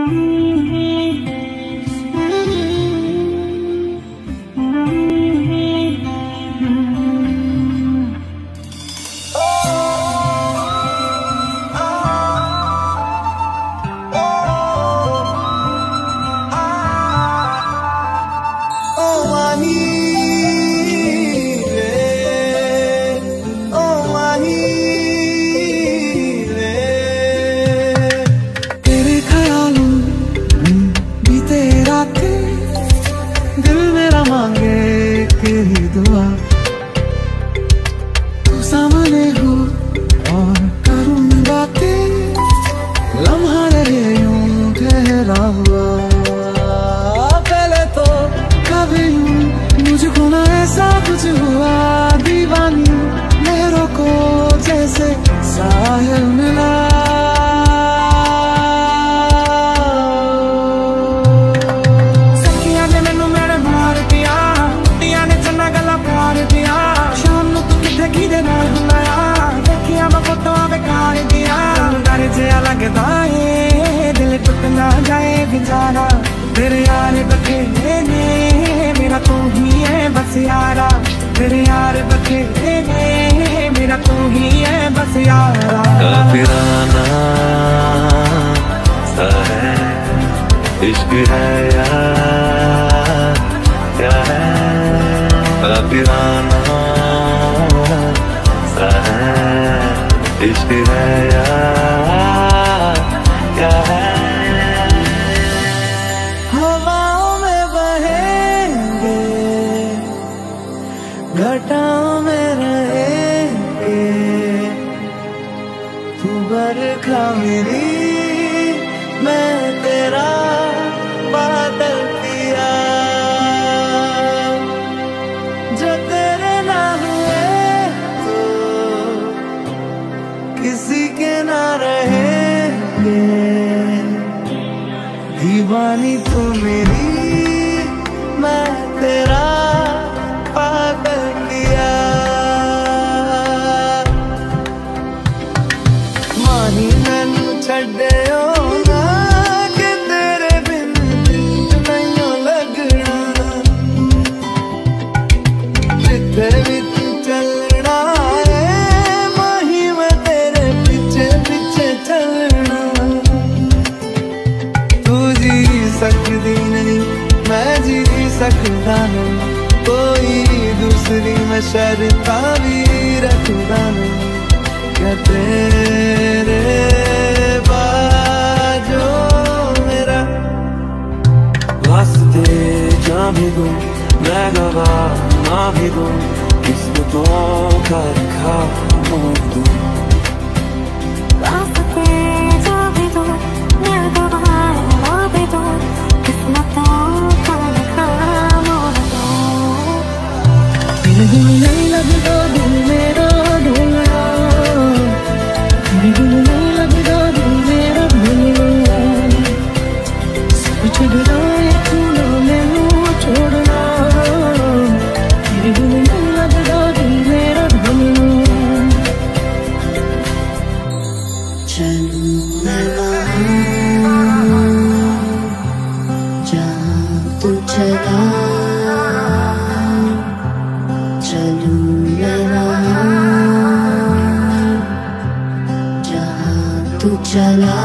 तेरे यार बखेरे ने मेरा तू ही है बस यारा, तेरे यार बखेरे ने मेरा तू ही है बस यारा। काफिराना सा है इश्क है यार, क्या है काफिराना सा है इश्क है यार, क्या है घटाओं में रहेंगे, तू बरखा मेरी मैं तेरा बादल पिया, जो तेरे ना हुए तो किसी के ना रहेंगे, दीवानी तू मेरी मैं तेरा सकती नहीं मैं जी सकता नहीं, कोई दूसरी मैं शर्ता भी रखता नहीं, क्या तेरे बाजो मेरा वास्ते जा भी दूं मैं गवाह ना भी दूं, किस्मतों का लिखा मोड़ दूं। नहीं लगता दिल मेरा ढोलना, नहीं लगता दिल मेरा ढोलना, सब छड़ना तू ना मैनू छोड़ना, नहीं लगता दिल मेरा ढोलना। चलूं मैं वहाँ जहाँ तू चला, चला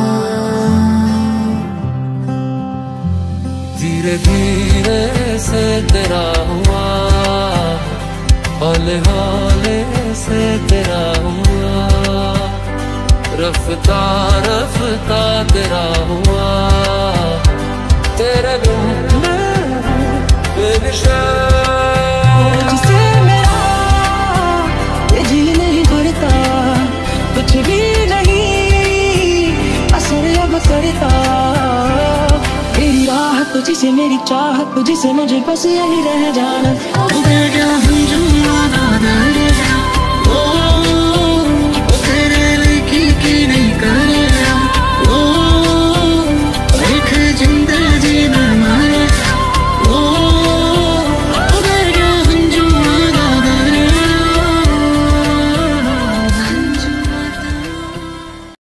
धीरे धीरे से तेरा हुआ, हौले हौले से तेरा हुआ, रफ्ता रफ्ता तेरा हुआ, तेरे बिन मैं बेनिशान। जिसे मेरा ये जी नहीं करता, कुछ भी नहीं करता, तेरी राह तुझसे मेरी चाहत तुझसे मुझे बस यही रह जाना।